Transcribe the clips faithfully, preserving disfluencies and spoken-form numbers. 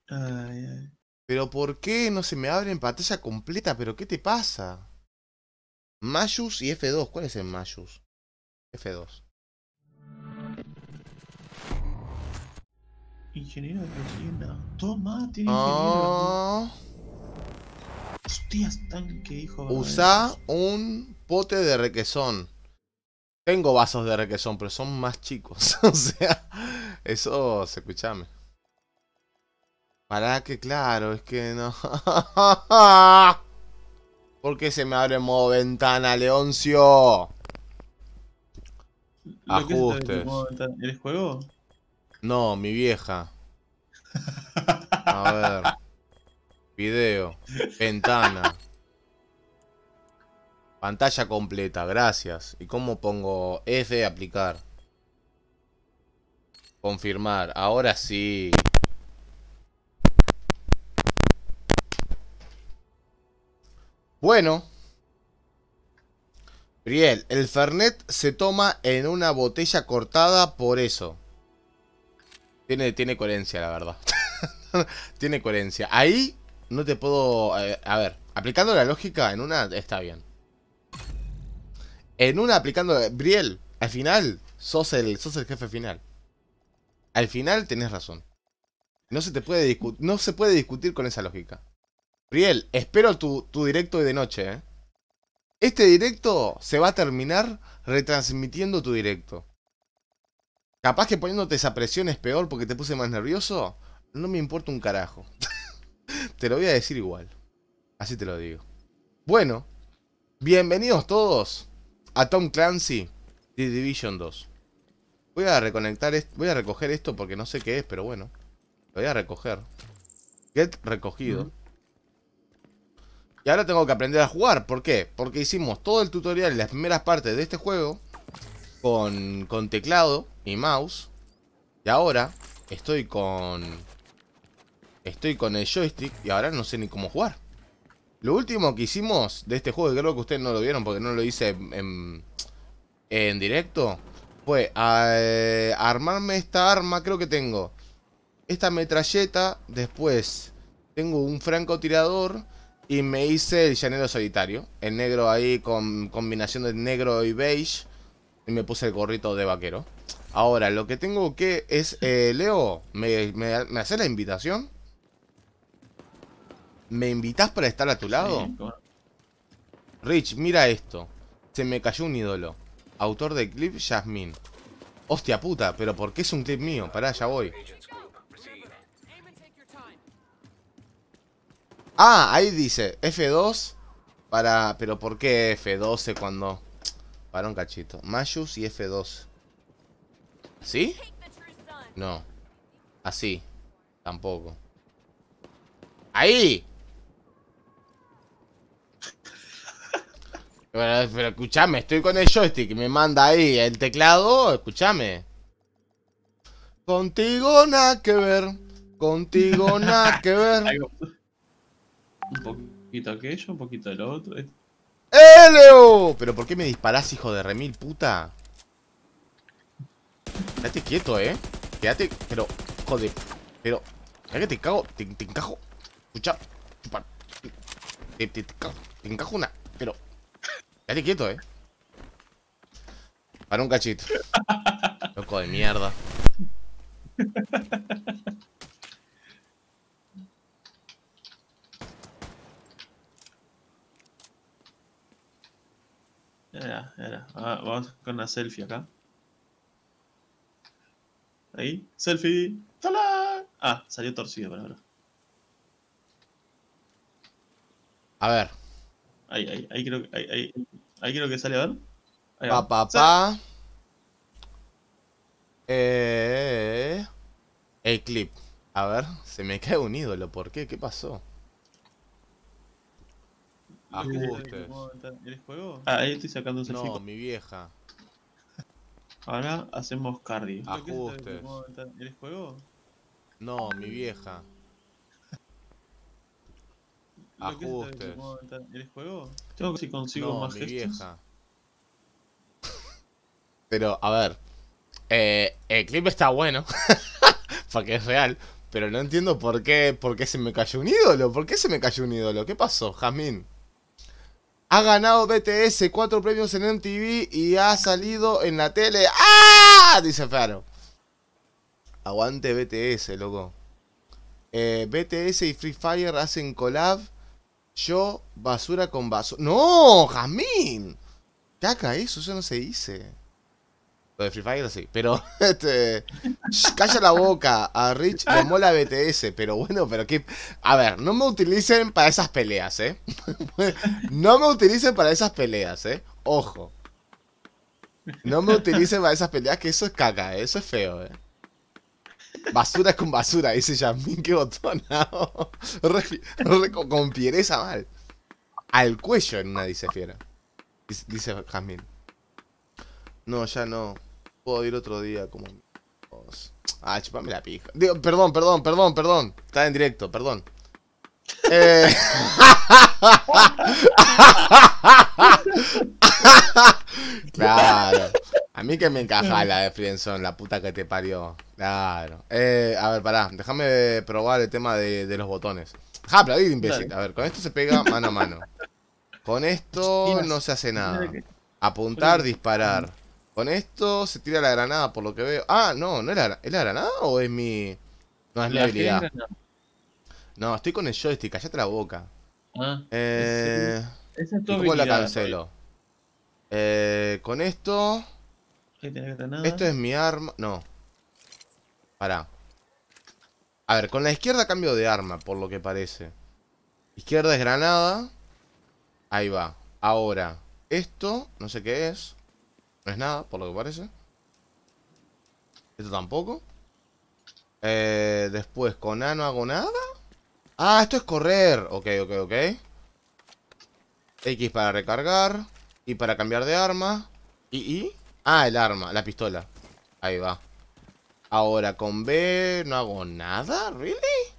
Ay, ay. Pero ¿por qué no se me abre en pantalla completa? ¿Pero qué te pasa? Mayus y F dos. ¿Cuál es el Mayus? F dos. Ingeniero de cocina. Toma, tiene ingeniero. Ah, Hostias, tanque, hijo verdadero de usa puta. un pote de requesón. Tengo vasos de requesón, pero son más chicos. O sea, eso, escuchame. Para que claro, es que no. ¿Por qué se me abre modo ventana, Leoncio? ¿Lo que se te abre Ajustes. modo ventana? ¿El juego? No, mi vieja. A ver. Video. Ventana. Pantalla completa, gracias. ¿Y cómo pongo F aplicar? Confirmar. Ahora sí. Bueno. Briel, el Fernet se toma en una botella cortada por eso. Tiene, tiene coherencia, la verdad. Tiene coherencia. Ahí no te puedo... eh, a ver, aplicando la lógica en una está bien. En una aplicando... Briel, al final sos el, sos el jefe final. Al final tenés razón. No se te puede discutir, no se puede discutir con esa lógica. Briel, espero tu, tu directo de noche, ¿eh? Este directo se va a terminar retransmitiendo tu directo. Capaz que poniéndote esa presión es peor porque te puse más nervioso. No me importa un carajo. Te lo voy a decir igual. Así te lo digo. Bueno, bienvenidos todos a Tom Clancy The Division dos. Voy a reconectar esto, voy a recoger esto porque no sé qué es, pero bueno. Lo voy a recoger. Get recogido. Mm. Y ahora tengo que aprender a jugar. ¿Por qué? Porque hicimos todo el tutorial y las primeras partes de este juego con, con teclado y mouse. Y ahora estoy con... Estoy con el joystick y ahora no sé ni cómo jugar. Lo último que hicimos de este juego, y creo que ustedes no lo vieron porque no lo hice en, en, en directo, fue a, a armarme esta arma. Creo que tengo esta metralleta, después tengo un francotirador y me hice el llanero solitario. El negro ahí con combinación de negro y beige. Y me puse el gorrito de vaquero. Ahora, lo que tengo que es... Eh, Leo, ¿me, me, me haces la invitación? ¿Me invitas para estar a tu lado? Sí, bueno. Rich, mira esto. Se me cayó un ídolo. Autor del clip, Jasmine. Hostia puta, pero ¿por qué es un clip mío? Pará, ya voy. Ah, ahí dice F dos para... Pero ¿por qué F doce cuando...? Para un cachito. Mayus y F dos. ¿Sí? No. Así. Tampoco. ¡Ahí! Pero, pero escuchame, estoy con el joystick y me manda ahí el teclado. Escuchame. Contigo nada que ver. Contigo nada que ver. Algo- Un poquito aquello, un poquito de lo otro. ¿eh? ¡Eh, Leo! ¿Pero por qué me disparás, hijo de remil puta? Quédate quieto, eh. Quédate. Pero, joder. Pero, ya que te cago. Te, te encajo. Escucha. Chupa. Te, te, te, cago, te encajo una. Pero, quédate quieto, eh. Para un cachito. Loco de mierda. Era, era. Ah, vamos con una selfie acá. Ahí, selfie. ¡Tala! Ah, salió torcido por ahora. A ver. Ahí, ahí, ahí creo que. Ahí, ahí, ahí creo que sale a ver. Ahí Pa, va. pa, ¡Sí! pa. Eh. El clip. A ver. Se me cae un ídolo. ¿Por qué? ¿Qué pasó? ¿Lo que se te Ajustes. modo ventana? ¿El juego? Ah, ahí estoy sacando un selfie. No, mi vieja. Ahora hacemos cardio. ¿Lo que se te Ajustes. modo ventana? ¿El juego? No, mi vieja. ¿Lo que se te Ajustes. modo ventana? ¿El juego? Tengo que ver si consigo No, más mi gestos. vieja. Pero, a ver. Eh, el clip está bueno. Porque es real. pero no entiendo por qué, por qué se me cayó un ídolo. ¿Por qué se me cayó un ídolo? ¿Qué pasó, Jazmín? Ha ganado B T S cuatro premios en M T V y ha salido en la tele. ¡Ah! Dice Faro. Aguante B T S, loco. Eh, B T S y Free Fire hacen collab. Yo, basura con basura. ¡No! ¡Jazmín! Caca, eso, eso no se dice. Lo de Free Fire sí, pero este, shh, calla la boca. A Rich le mola B T S, pero bueno, pero que, a ver, no me utilicen para esas peleas, ¿eh? No me utilicen para esas peleas, ¿eh? Ojo. No me utilicen para esas peleas, que eso es caca, ¿eh? Eso es feo, ¿eh? Basura con basura, dice Yasmin, qué botonado. Re, re, con fiereza mal. Al cuello en una, dice Fiera. Dice, dice Jazmín. No, ya no. Puedo ir otro día como... Ah, chupame la pija. Digo, perdón, perdón, perdón, perdón. Está en directo, perdón. Eh... Claro. A mí que me encaja la de Friendzone, la puta que te parió. Claro. Eh, a ver, pará. Déjame probar el tema de, de los botones. Ja, aplaudir, imbécil. A ver, con esto se pega mano a mano. Con esto no se hace nada. Apuntar, disparar. Con esto se tira la granada, por lo que veo. Ah, no, ¿no es la, ¿es la granada o es mi...? No, es mi habilidad. No, estoy con el joystick, callate la boca. Ah, eh... esa es tu ¿Y cómo la habilidad, cancelo? Eh, con esto... Ahí tenés granada. Esto es mi arma... No. Pará. A ver, con la izquierda cambio de arma, por lo que parece. Izquierda es granada. Ahí va. Ahora, esto, no sé qué es. No es nada, por lo que parece. Esto tampoco. Eh, después, con A no hago nada. Ah, esto es correr. Ok, ok, ok. X para recargar. Y para cambiar de arma. Y, y. Ah, el arma, la pistola. Ahí va. Ahora, con B no hago nada. ¿Really?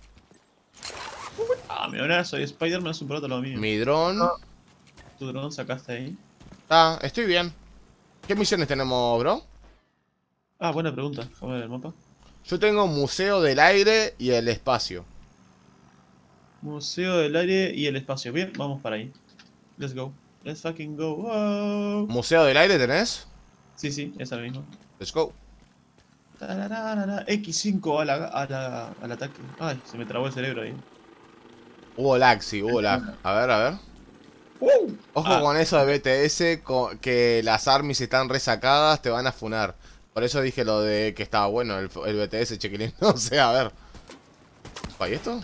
Ah, mira, ahora soy Spider-Man, es un proto lo mío. Mi dron. Tu dron sacaste ahí. Ah, estoy bien. ¿Qué misiones tenemos, bro? Ah, buena pregunta. Déjame ver el mapa. Yo tengo Museo del Aire y el Espacio. Museo del aire y el espacio. Bien, vamos para ahí. Let's go. Let's fucking go. Wow. ¿Museo del Aire tenés? Sí, sí, esa misma. Let's go. Tararara, equis cinco a la, a la, al ataque. Ay, se me trabó el cerebro ahí. Hubo lag, sí, hubo lag. A ver, a ver. Uh, Ojo ah, con eso de B T S, que las armies están resacadas, te van a funar. Por eso dije lo de que estaba bueno el, el B T S, chiquilín. No sé, a ver. ¿Y esto?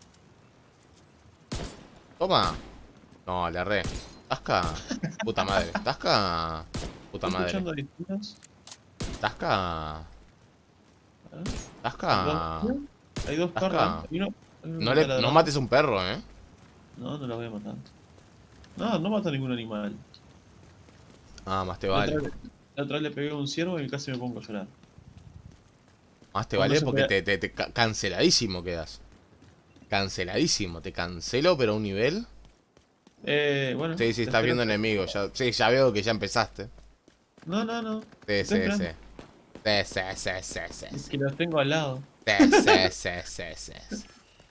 Toma. No, le erré. Tasca. Puta madre. Tasca. Puta ¿Estoy madre. escuchando disparos? Tasca. A ver. Tasca. Hay dos Tasca. perros. Hay uno- hay uno No, que le, está no ladrando. mates un perro, eh. No, no lo voy a matar. No, no mato a ningún animal. Ah, más te La otra, vale. vez- la otra vez le pegué a un ciervo y casi me pongo a llorar. Más te Cuando vale se porque pega- te, te, te ca- canceladísimo quedas. Canceladísimo. Te cancelo, pero a un nivel. Eh, bueno. Sí, sí, te estás espero. viendo enemigos. Ya, sí, ya veo que ya empezaste. No, no, no. Sí, Estoy sí, sí. esperando. Sí, sí, sí, sí, sí, Es sí. que los tengo al lado. Sí, sí, sí, sí, sí, sí.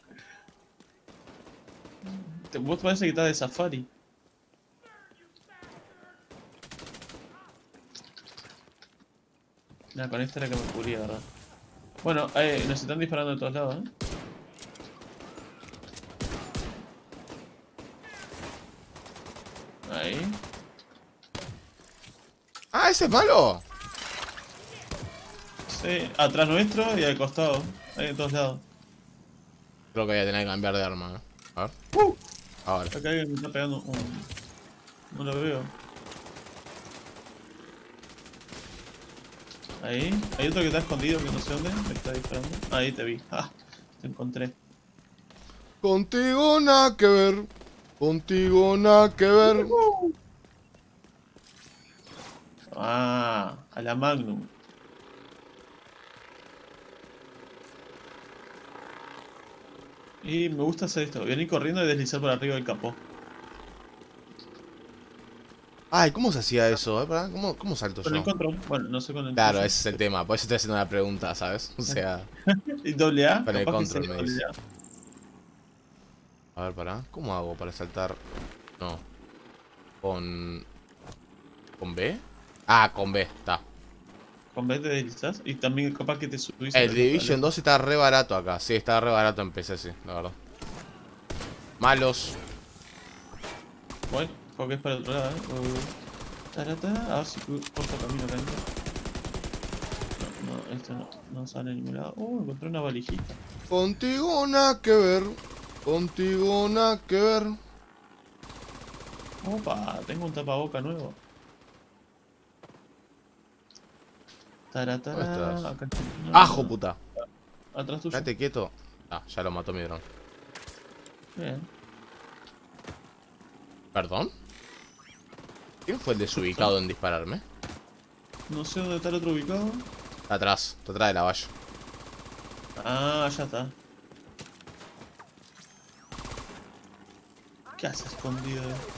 Te- Vos parece que estás de safari. Nah, con esta era que me cubría, ¿verdad? Bueno, eh, nos están disparando de todos lados, ¿eh? Ahí. Ah, ese es malo. Sí, atrás nuestro y al costado. Ahí de todos lados. Creo que voy a tener que cambiar de arma. ¿eh? A ver. Uh, Ahora. acá alguien me está pegando un... No lo veo. Ahí. Hay otro que está escondido que no sé dónde. Me está disparando. Ahí te vi. Ah, te encontré. Contigo nada que ver. Contigo nada que ver. Ah, a la Magnum. Y me gusta hacer esto. Venir corriendo y deslizar por arriba del capó. Ay, ¿cómo se hacía eso? eh? Pará, ¿Cómo, cómo salto Con yo? el control. Bueno, no sé con el Claro, tuyo. ese es el tema. Por eso estoy haciendo una pregunta, ¿sabes? O sea, ¿Y doble A? con el Capaz que control sería me doble dice. A. A ver, pará. ¿Cómo hago para saltar? No. Con... ¿Con B? Ah, con B, está. Con B te deslizás. Y también capaz que te subís a El la Division dos está re barato acá. Sí, está re barato en P C, sí, la verdad. Malos. Bueno, creo que es para el otro lado, eh. Uh, taratara. A ver si corto camino acá. No, no, esto no, no sale a ningún lado. Uh, encontré una valijita. Contigo nada que ver. Contigo nada que ver. Opa, tengo un tapaboca nuevo. Taratara. ¿Dónde estás? Acá está. No, ¡Ajo, no, puta! atrás tuyo. Quédate quieto. Ah, ya lo mató mi dron. Bien. ¿Perdón? ¿Quién fue el desubicado en dispararme? No sé dónde está el otro ubicado. Está atrás, está atrás de la valla. Ah, ya está. ¿Qué hace escondido?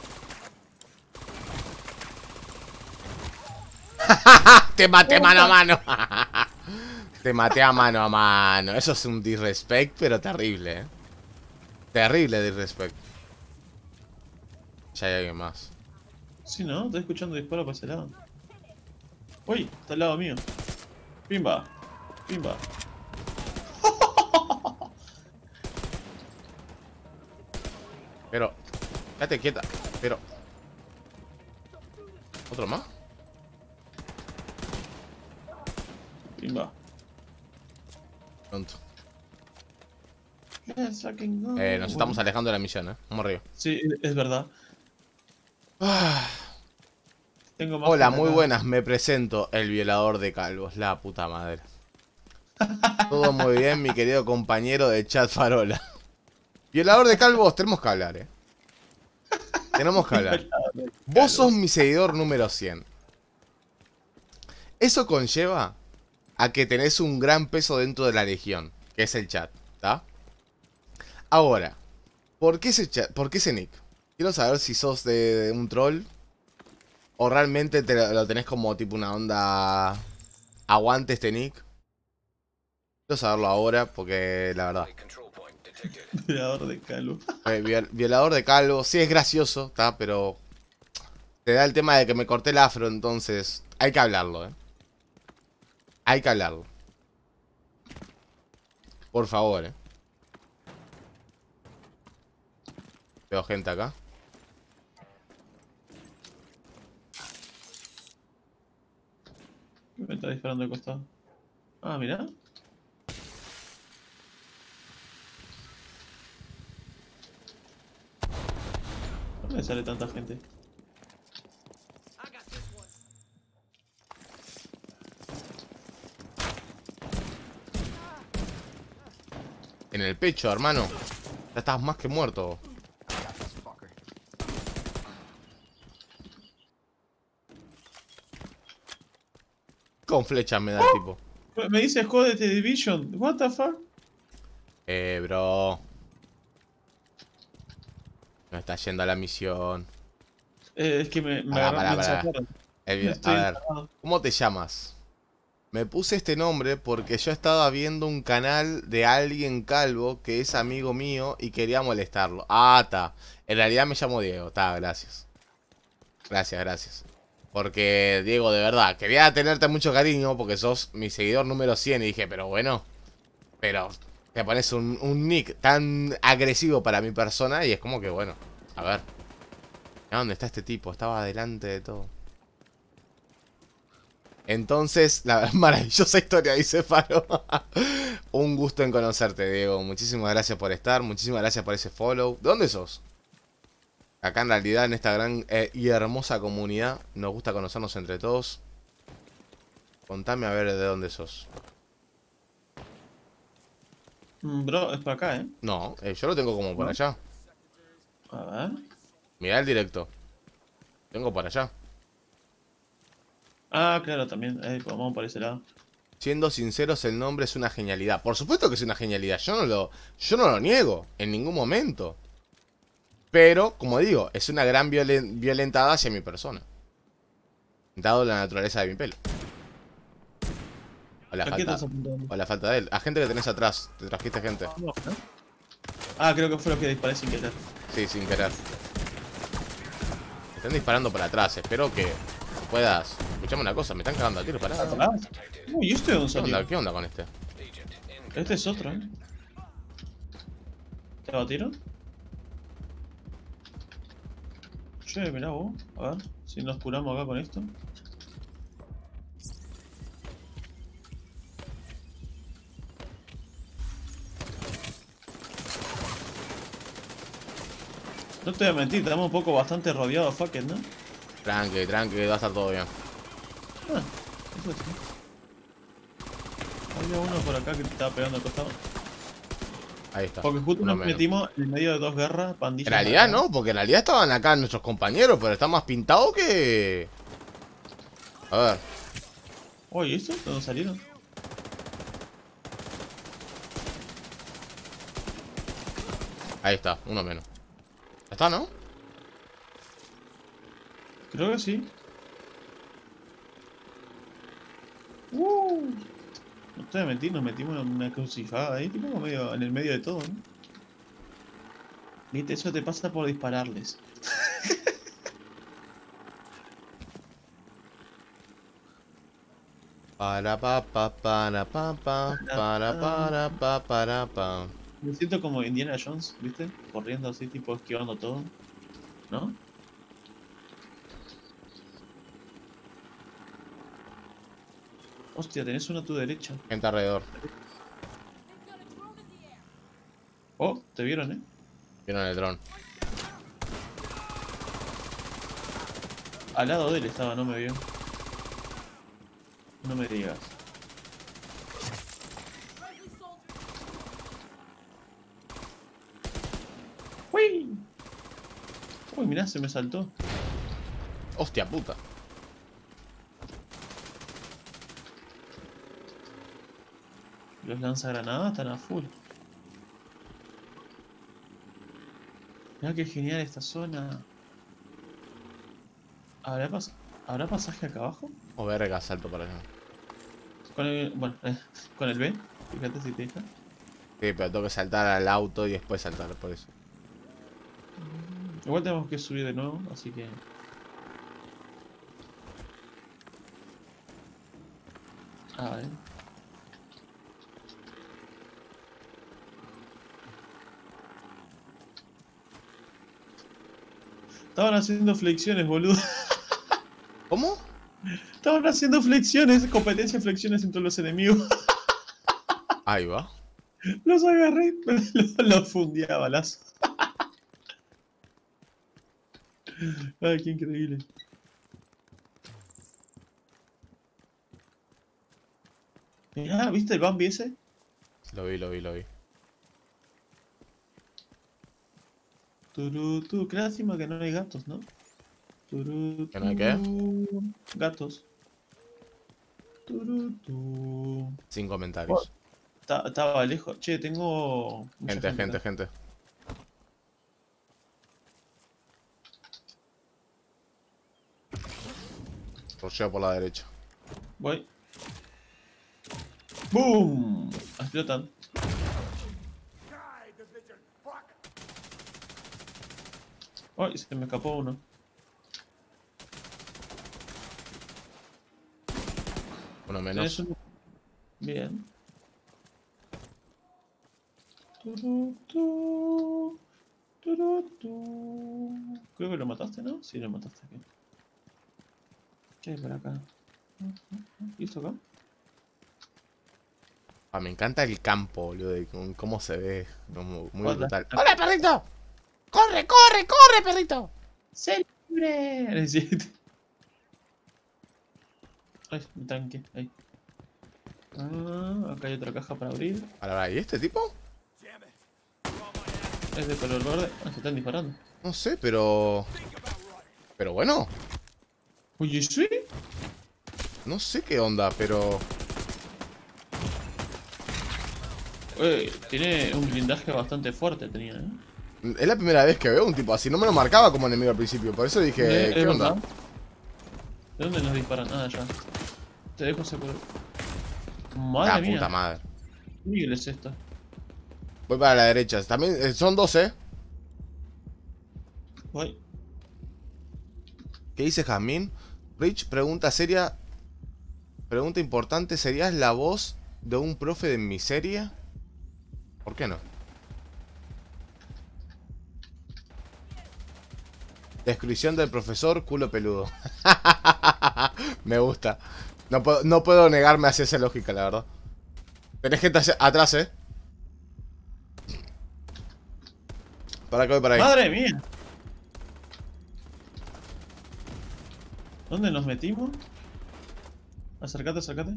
Te maté mano a mano. Te maté a mano a mano. Eso es un disrespect, pero terrible, eh. Terrible disrespect. Ya hay alguien más. Sí, ¿no? Estoy escuchando disparos para ese lado. Uy, está al lado mío. Pimba. Pimba. Pero, quédate quieta. Pero. ¿Otro más? Pimba. Pronto. Yes, I can go. Eh, nos estamos alejando de la misión, eh. Vamos arriba. Sí, es verdad. Ah. Tengo más Hola, gente muy acá. buenas. Me presento, el violador de calvos. La puta madre. Todo muy bien, mi querido compañero de chat farola. Violador de calvos, tenemos que hablar, eh. Tenemos que hablar. Vos sos mi seguidor número cien. Eso conlleva a que tenés un gran peso dentro de la legión, que es el chat, ¿está? Ahora, ¿por qué ese chat? ¿Por qué ese nick? Quiero saber si sos de, de un troll o realmente te lo, lo tenés como tipo una onda aguante este nick. Quiero saberlo ahora porque la verdad. Violador de calvo. Eh, viol- violador de calvo, sí es gracioso, ¿está? Pero te da el tema de que me corté el afro, entonces hay que hablarlo, ¿eh? Hay que hablarlo. Por favor, ¿eh? Veo gente acá. Me está disparando al costado. Ah, mirá. ¿Dónde sale tanta gente? En el pecho, hermano. Ya estás más que muerto. Con flechas me da el tipo. Me dice jódete Division. What the fuck? Eh, bro. No está yendo a la misión. Eh, es que me, me Pará, agarró- pará, me pará. sacaron. El vi- a Estoy ver, encerrado. ¿cómo te llamas? Me puse este nombre porque yo estaba viendo un canal de alguien calvo que es amigo mío y quería molestarlo. Ah, está. En realidad me llamo Diego. Está, gracias. Gracias, gracias. Porque, Diego, de verdad, quería tenerte mucho cariño porque sos mi seguidor número cien. Y dije, pero bueno, pero te pones un, un nick tan agresivo para mi persona y es como que, bueno, a ver. ¿A dónde está este tipo? Estaba delante de todo. Entonces, la maravillosa historia, dice Faro. Un gusto en conocerte, Diego. Muchísimas gracias por estar. Muchísimas gracias por ese follow. ¿De dónde sos? Acá en realidad, en esta gran eh, y hermosa comunidad, nos gusta conocernos entre todos. Contame a ver de dónde sos. Mm, bro, es para acá, ¿eh? No, eh, yo lo tengo como por ¿No? allá. A ver. Mirá el directo. Tengo por allá. Ah, claro, también. Eh, pues vamos por ese lado. Siendo sinceros, el nombre es una genialidad. Por supuesto que es una genialidad. Yo no lo, yo no lo niego en ningún momento. Pero, como digo, es una gran violen- violentada hacia mi persona. Dado la naturaleza de mi pelo. O la, ¿A qué falta, estás apuntando? o la falta de él. A gente que tenés atrás. Te trajiste gente. No, ¿no? Ah, creo que fue lo que disparé sin querer. Sí, sin querer. Me están disparando para atrás. Espero que puedas. Escuchame una cosa, me están cagando a tiro, pará. Ah, uy, ¿este de dónde ¿Qué onda? salió? ¿Qué onda con este? Este es otro, ¿eh? ¿Te va a tiro? Che, mirá vos. A ver si nos curamos acá con esto. No te voy a mentir, estamos un poco bastante rodeados, fuck it, ¿no? Tranqui, tranqui, va a estar todo bien. Ah, eso sí. Había uno por acá que te estaba pegando al costado. Ahí está. Porque justo uno nos menos. metimos en medio de dos guerras, pandillas. En realidad no, porque en realidad estaban acá nuestros compañeros, pero está más pintado que... A ver. Oye, ¿esto? ¿De dónde salieron? Ahí está, uno menos. ¿Ya está, no? Creo que sí. Uh, no te voy a mentir, nos metimos en una crucijada ahí, tipo medio, en el medio de todo, ¿no? Viste, eso te pasa por dispararles. Para pa pa para pa pa para para pa para pa. Me siento como Indiana Jones, ¿viste? Corriendo así, tipo esquivando todo. ¿No? Hostia, tenés uno a tu derecha. Gente alrededor. Oh, te vieron, ¿eh? Vieron el dron. Al lado de él estaba, no me vio. No me digas. ¡Uy! Uy, mirá, se me saltó. Hostia puta. Los lanzagranadas están a full. Mirá qué genial esta zona. ¿Habrá, pas ¿Habrá pasaje acá abajo? O verga, salto para allá. Con el... Bueno, eh, con el B. Fíjate si te deja. Sí, pero tengo que saltar al auto y después saltar, por eso. Igual tenemos que subir de nuevo, así que... A ver. Estaban haciendo flexiones, boludo. ¿Cómo? Estaban haciendo flexiones, competencia de flexiones entre los enemigos. Ahí va. Los agarré, los, los fundí a balazo. Ay, qué increíble. Mirá, ¿viste el Bambi ese? Lo vi, lo vi, lo vi. Turu, tu, qué lástima que no hay gatos, ¿no? Turu, ¿Que no hay qué? tu, gatos. Turu, tu. Sin comentarios. Ta- Estaba lejos. Che, tengo... mucha Gente, gente, acá. gente. Rolleo por la derecha. Voy. ¡Boom! Explotan. Ay, se me escapó uno. Uno ¿Tenés menos. uno? Bien. Turu, tu, turu, tu. Creo que lo mataste, ¿no? Sí, lo mataste aquí. ¿Qué hay por acá? ¿Y esto acá? Ah, me encanta el campo, boludo, de con cómo se ve. Como muy Hola. brutal. ¡Hola, perrito! ¡Corre, corre, corre, perrito! ¡Célebre! Necesito. Ay, un tanque, ahí. Ah, acá hay otra caja para abrir. Ahora, ¿y este tipo? Es de color verde. Ah, se están disparando. No sé, pero... Pero bueno, Oye, ¿sí? no sé qué onda, pero... Oye, tiene un blindaje bastante fuerte, tenía, ¿eh? Es la primera vez que veo un tipo así. No me lo marcaba como enemigo al principio, por eso dije, Eh, ¿qué es onda? verdad. ¿De dónde nos disparan? Ah, ya. Te dejo seguro. Madre La mía. puta madre. ¿Qué nivel es esto? Voy para la derecha. También eh, son dos, ¿eh? Voy. ¿Qué dice Jazmín? Rich, pregunta seria. Pregunta importante. ¿Serías la voz de un profe de mi serie? ¿Por qué no? Descripción del profesor, culo peludo. Me gusta. No puedo, no puedo negarme hacia esa lógica, la verdad. Tenés gente hacia- atrás, ¿eh? Para que voy para ahí. ¡Madre mía! ¿Dónde nos metimos? Acércate, acércate.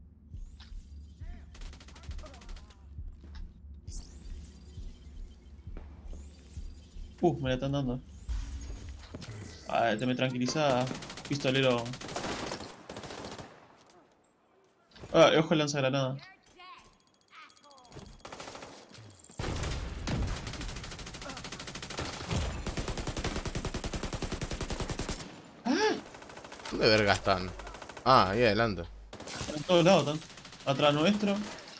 Uh, me la están dando. Ah, te me tranquiliza, pistolero. Ah, ojo el lanzagranada. ¿Dónde verga están? Ah, ahí adelante. Están en todos lados, están. Atrás nuestro.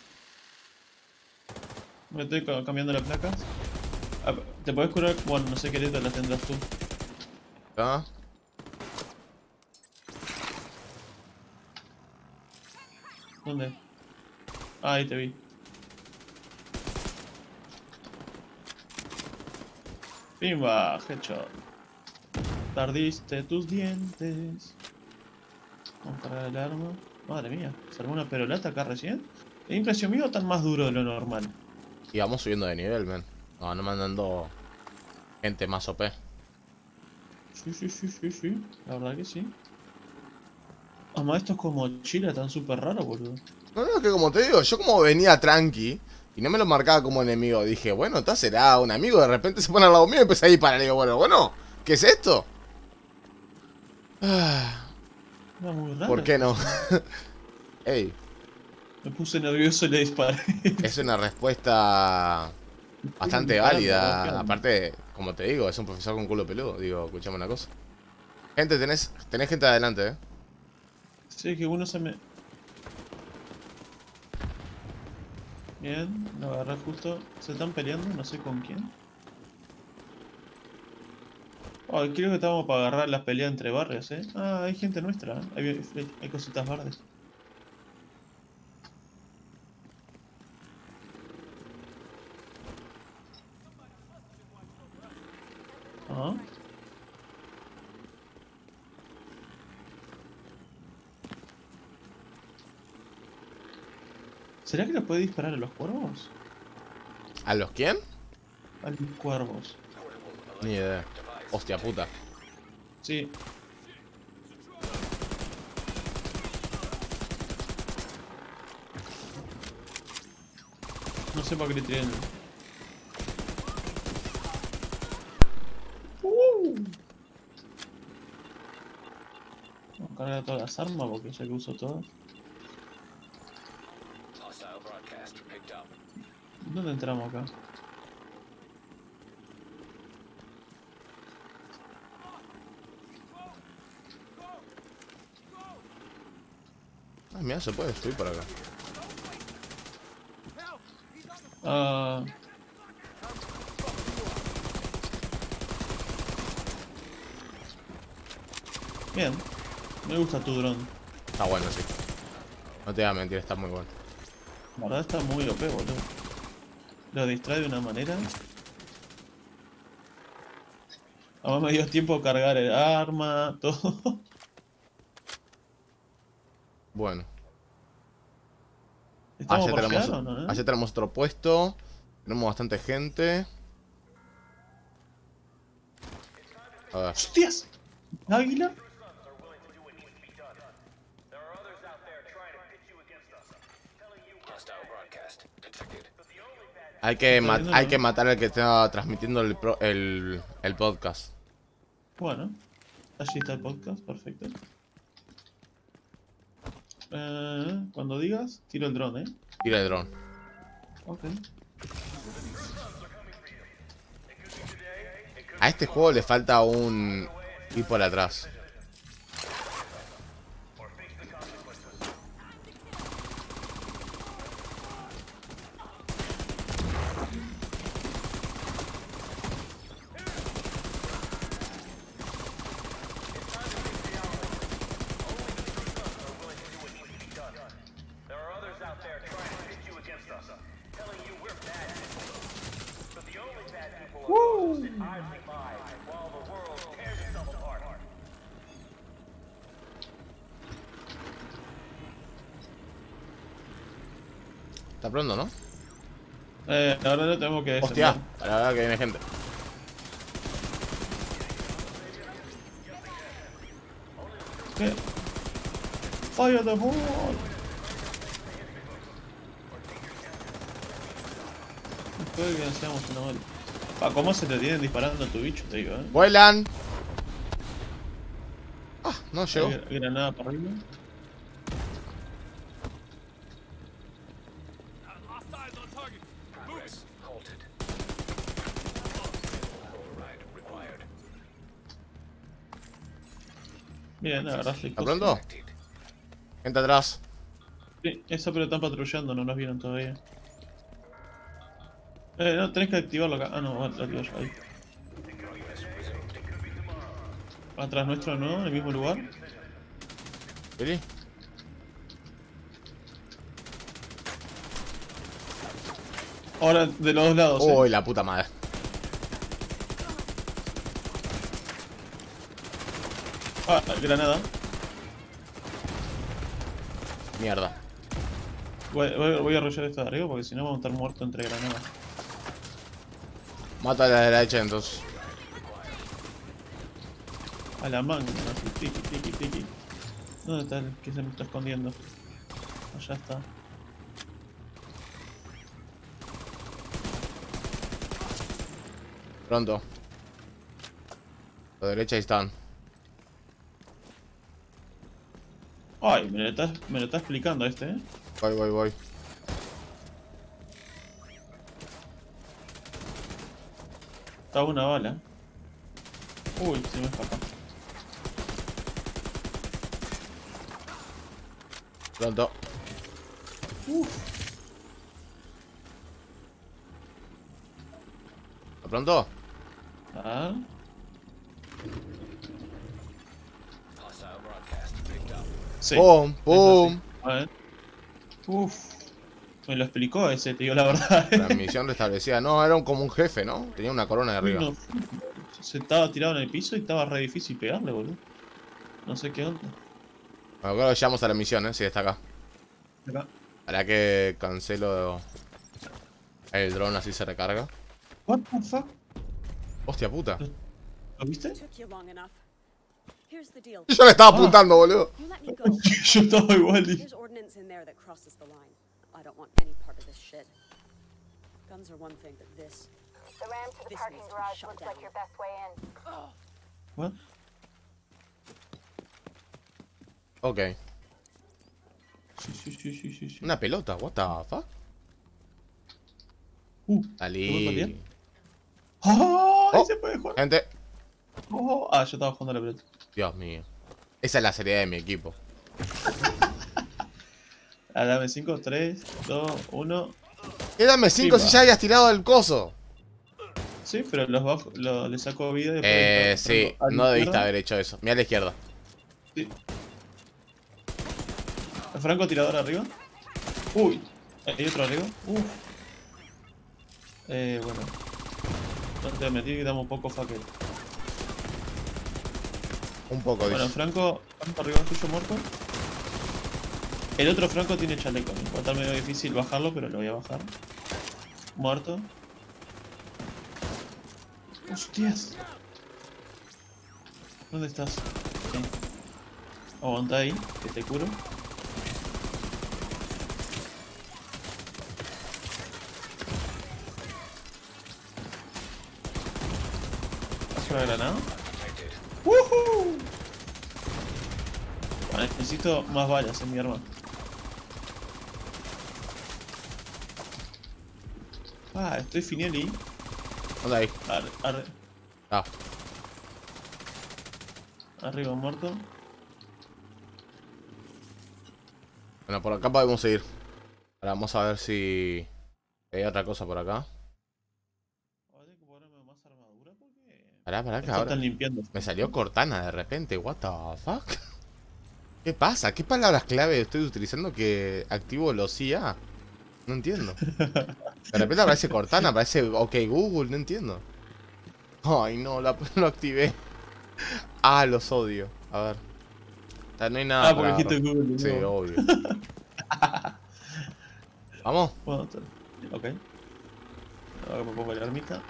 Me estoy ca- cambiando las placas. Ah, ¿te podés curar? Bueno, no sé qué letra las tendrás tú. ¿Ah? ¿Dónde? Ah, ahí te vi. Pimba, headshot. Tardiste tus dientes. Vamos a cargar el arma. Madre mía, ¿se armó una perolata acá recién? ¿Es impresión mía o tan más duro de lo normal? Y vamos subiendo de nivel, men. No, no mandando gente más O P. Sí, sí, sí, sí, sí. La verdad que sí. Además, estos como mochila están súper raros, boludo. No, no, es que como te digo, yo como venía tranqui y no me lo marcaba como enemigo, dije, bueno, entonces será un amigo, de repente se pone al lado mío y empecé a disparar. Y digo, bueno, bueno, ¿qué es esto? Ah, Era muy raro. ¿por qué esto, no? sí. Ey, Me puse nervioso y le disparé. es una respuesta bastante Disparando, ¿qué válida. onda? Aparte, como te digo, es un profesor con culo peludo. Digo, escuchame una cosa. Gente, tenés, tenés gente adelante, eh. Sí, que uno se me... Bien, lo agarré justo. Se están peleando, no sé con quién. Oh, creo que estamos para agarrar las peleas entre barrios, eh. Ah, hay gente nuestra, ¿eh? Hay, hay cositas verdes. Ajá. ¿Será que le puede disparar a los cuervos? ¿A los quién? A los cuervos. Ni idea. Hostia puta. Sí. No sé para qué le tiré el... Uh. Vamos a cargar todas las armas porque ya que uso todas. ¿Dónde entramos acá? Ah, mira, se puede subir por acá. Ah... Bien. Me gusta tu dron. Está bueno, sí. No te voy a mentir, está muy bueno. La verdad está muy O P, boludo. Lo distrae de una manera. Además me dio tiempo a cargar el arma, todo. Bueno. ¿Estamos Allá por tenemos, llegar o no, eh? allá tenemos otro puesto. Tenemos bastante gente. A ver. ¡Hostias! ¿Águila? Hay que, Está ma- viendo, hay ¿no? que matar al que está transmitiendo el, pro- el, el podcast. Bueno. Allí está el podcast, perfecto. Eh, cuando digas, tiro el dron, eh. Tira el dron. Ok. A este juego le falta un ir por atrás. Uh. Está pronto, ¿no? Eh, ahora no tenemos que Hostia, descender. la verdad que viene gente. ¿Qué? Fire the hole. Puede que no seamos una mala. Pa, ¿cómo se te tienen disparando a tu bicho? Te digo, eh. ¡Vuelan! Ah, no llegó. Hay granada para arriba. Bien, agarraste el ¿Está coso. pronto? Gente atrás. Sí, eso, pero están patrullando, no nos vieron todavía. Eh, no, tenés que activarlo acá. Ah, no, bueno, lo activo yo, ahí. Atrás nuestro, ¿no? En el mismo lugar. ¿Really? Ahora, de los dos lados, Uy, eh. la puta madre. Ah, granada. Mierda. Voy, voy, voy a arrollar esto de arriba porque si no vamos a estar muertos entre granadas. Mata a la derecha entonces. A la manga, así, tiki, tiki, tiki. ¿Dónde está el que se me está escondiendo? Allá está. Pronto. A la derecha ahí están. Ay, me lo está, me lo está explicando este, eh. Voy, voy, voy. Está una bala. Uy, se me escapa. Pronto. Uf. ¿Está pronto? Ah. Sí. ¡Pum! es ¡Pum! así. A ver. Uf. Me lo explicó ese, te digo la verdad. Transmisión restablecida. No, era un- como un jefe, ¿no? Tenía una corona de arriba. No, se estaba tirado en el piso y estaba re difícil pegarle, boludo. No sé qué onda. Bueno, creo que llegamos a la misión, ¿eh? Sí, está acá. Acá. Para que cancelo el dron así se recarga. What the fuck? Hostia puta. ¿Lo viste? Took you long enough. Here's the deal. Yo le estaba Ah. apuntando, boludo. You let me go. Yo estaba igual. y- There's ordnance in there that crosses the line. I don't want any part of this shit. Guns are one thing, but this. The ramp to the This parking needs to be garage shut looks down. like your best way in. What? Ok. Sí, sí, sí, sí, sí, sí. Una pelota, what the fuck. Uh. Salí. salía? ¡Oh! Ahí Oh. se puede jugar. Gente. Oh. Ah, yo estaba jugando a la pelota. Dios mío. Esa es la seriedad de mi equipo. Ah, dame cinco, tres, dos, uno. Quédame cinco Sí, si va. ya hayas tirado el coso. Sí, pero los bajo, lo, le saco vida y después Eh, le sí. pongo a la No debiste izquierda. haber hecho eso. Mira a la izquierda. Sí. ¿El franco tirador arriba? Uy, hay otro arriba. Uf. Eh, bueno. No te metí y damos un poco faquel. Un poco, Bueno, dice. Franco, Franco arriba tuyo muerto. El otro Franco tiene chaleco. Va a estar medio difícil bajarlo, pero lo voy a bajar. Muerto. Hostias. ¿Dónde estás? Sí. Aguanta ahí, que te curo. ¿Paso la granada? ¡Woohoo! Vale, necesito más balas en mi arma. Ah, estoy Finelli. ¿Dónde ahí? Arre, arre, Ah. arriba muerto. Bueno, por acá podemos ir. Ahora vamos a ver si hay otra cosa por acá. Ahora tengo que ponerme más armadura porque Pará, pará, que esto ahora están limpiando. me salió Cortana de repente. What the fuck? ¿Qué pasa? ¿Qué palabras clave estoy utilizando que activo los I A? No entiendo. De repente aparece Cortana, aparece OK Google, no entiendo. Ay, no, la, lo activé. Ah, los odio. A ver. Ah, no hay nada. Ah, porque para dijiste agarrar. Google. Sí, no. obvio. Vamos. Bueno, está- ok. Ahora me pongo la ermita.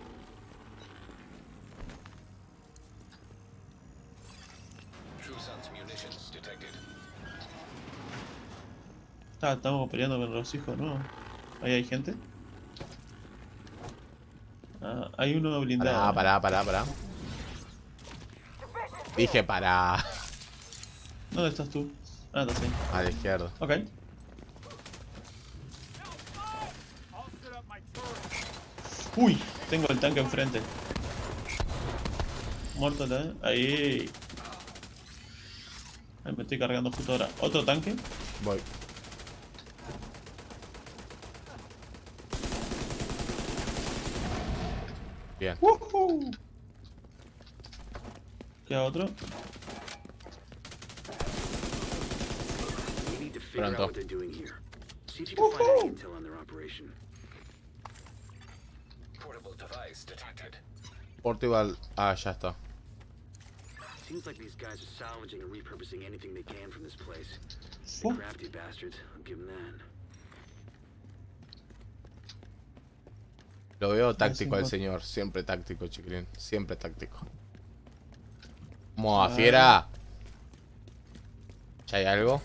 Ah, estamos peleando con los hijos, ¿no? Ahí hay gente. Ah, hay uno blindado. Pará, pará, pará, pará. Dije para. ¿Dónde estás tú? Ah, estás ahí. A la izquierda. Ok. Uy, tengo el tanque enfrente. Muerto, ¿eh? Ahí. Ahí me estoy cargando justo ahora. ¿Otro tanque? Voy. Bien. ¡Woohoo! ¿Queda otro? We need to figure Pronto. out what they're doing here. See if you can find any intel on their operation. Portable device detected. Portugal. Ah, ya está. Seems like these guys are salvaging and repurposing anything they can from this place. Oh. They're crafty bastards. I'll give them that. Lo veo táctico al cinco. señor. Siempre táctico, chiquilín. Siempre táctico. Vamos a fiera. ¿Ya hay algo?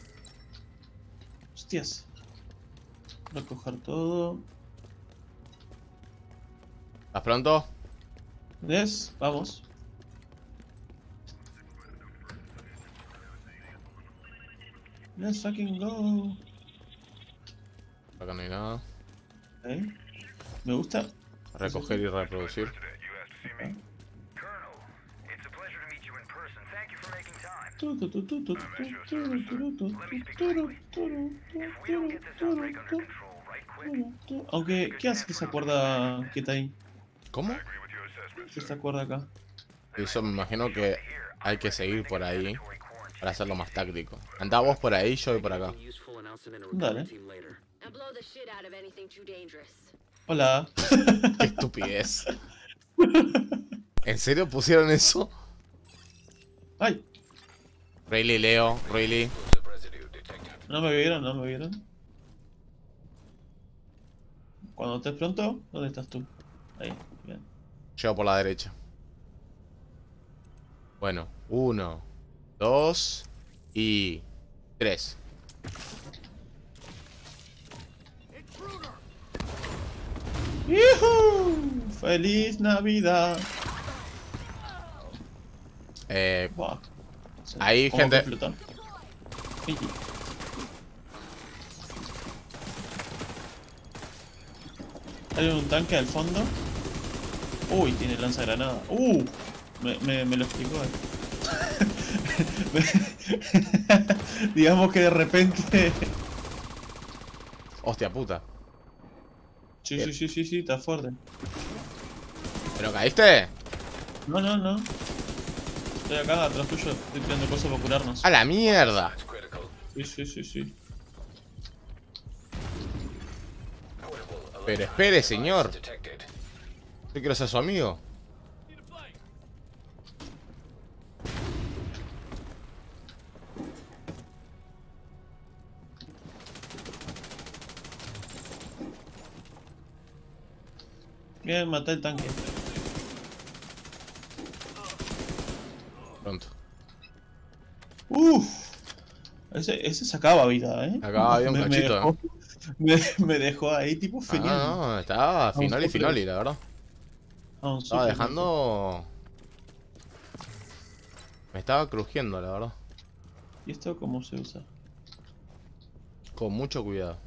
Hostias. Voy a coger todo. ¿Estás pronto? ¿Ves? Vamos. Let's fucking go. Acá no hay nada. Ok. Me gusta. Recoger y reproducir. Tu, tu, tu, tu, tu, tu, tu, tu, tu, tu, turu, turu, turu, turu, turu, turu. Aunque, ¿qué hace esa cuerda que está ahí? ¿Cómo? Esta cuerda acá. Eso me imagino que hay que seguir por ahí para hacerlo más táctico. Andá vos por ahí, yo voy por acá. Be useful announcing in a Dale. recruitment team later. And blow the shit out of anything too dangerous. Hola. Qué estupidez. ¿En serio pusieron eso? Ay, Really, Leo, really. no me vieron, no me vieron. Cuando estés pronto, ¿dónde estás tú? Ahí, bien. Llego por la derecha. Bueno, uno, dos y tres. ¡Yujú! ¡Feliz Navidad! Eh, Buah. Sí, Ahí, ¿cómo gente. que flota? Ey. Hay un tanque al fondo. Uy, tiene lanzagranada. Uh, me, me, me lo explicó. eh. Me- Digamos que de repente. hostia puta. Sí, sí, sí, sí, sí, está fuerte. ¿Pero caíste? No, no, no. Estoy acá atrás tuyo, estoy tirando cosas para curarnos. ¡A la mierda! Sí, sí, sí, sí. Pero espere, señor. Yo quiero ser su amigo. Bien, maté el tanque. Pronto. Uff. Ese, ese sacaba vida, eh. Acababa bien un Me- me cachito, dejó- Me, me dejó ahí tipo Ah, feliz. no, estaba finoli super. finoli, la verdad. Ah, un Estaba super, dejando... Me estaba crujiendo, la verdad. ¿Y esto cómo se usa? Con mucho cuidado.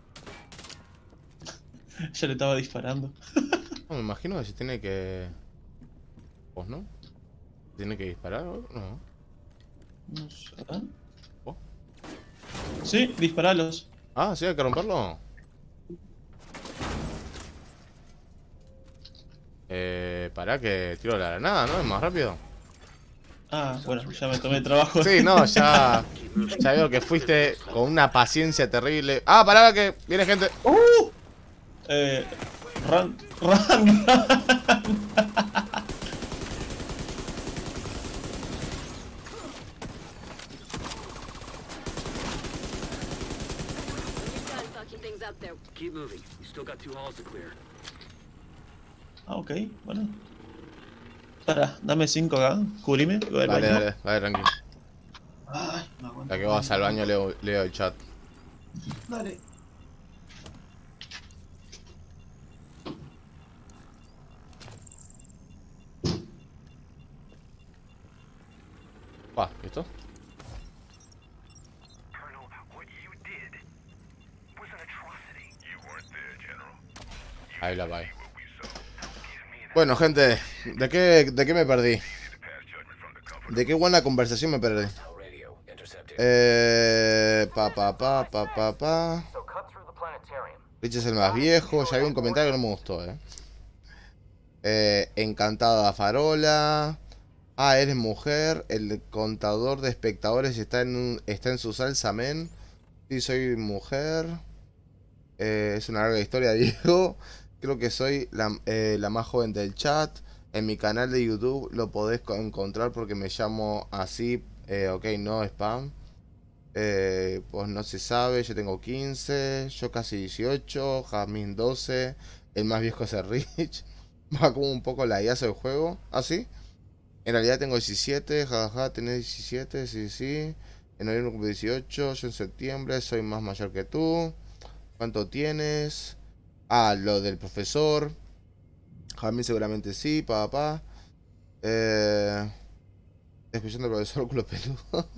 Ya le estaba disparando. No, me imagino que se tiene que... ¿Vos no? ¿Tiene que disparar o no? No sé. ¿Ah? Oh. Sí, disparalos. Ah, ¿sí hay que romperlo? Eh... Pará que tiro la granada, ¿no? Es más rápido. Ah, bueno, ya me tomé el trabajo. Sí, no, ya... Ya veo que fuiste con una paciencia terrible. Ah, pará que viene gente. ¡Uh! Eh. Run, run, run. moving. You still got two halls to clear. Ah, ok, bueno. Para, dame cinco acá, cubrime. Voy al Dale, baño. dale, dale, tranquilo. Ay, no aguanto. Ya que vas al baño, leo, leo el chat. Dale. Va, ¿listo? Colonel, what you did was an atrocity. You weren't there, General. Ahí la va. What we saw. Give me that Bueno, gente, ¿de qué, de qué me perdí? to pass judgment from the company. ¿De qué buena conversación me perdí? Now radio intercepted. Eh. Pa, pa, pa, pa, pa, pa. So cut through the planetarium. Rich es el más viejo. Ya había un comentario que no me gustó, eh. Eh, encantada farola. Ah, eres mujer. El contador de espectadores está en, un, está en su salsa, men. Sí, soy mujer. Eh, es una larga historia, Diego. Creo que soy la, eh, la más joven del chat. En mi canal de YouTube lo podés encontrar porque me llamo así. Eh, ok, no spam. Eh, pues no se sabe. Yo tengo quince. Yo casi dieciocho. Jazmín doce. El más viejo es el Rich. Va como un poco la guiazo del juego. ¿Ah, sí? En realidad tengo diecisiete, jajaja, tenés diecisiete, sí, sí. En noviembre cumplo dieciocho, yo en septiembre, soy más mayor que tú. ¿Cuánto tienes? Ah, lo del profesor. Jamín seguramente sí, papá. Eh, escuchando al profesor culo peludo.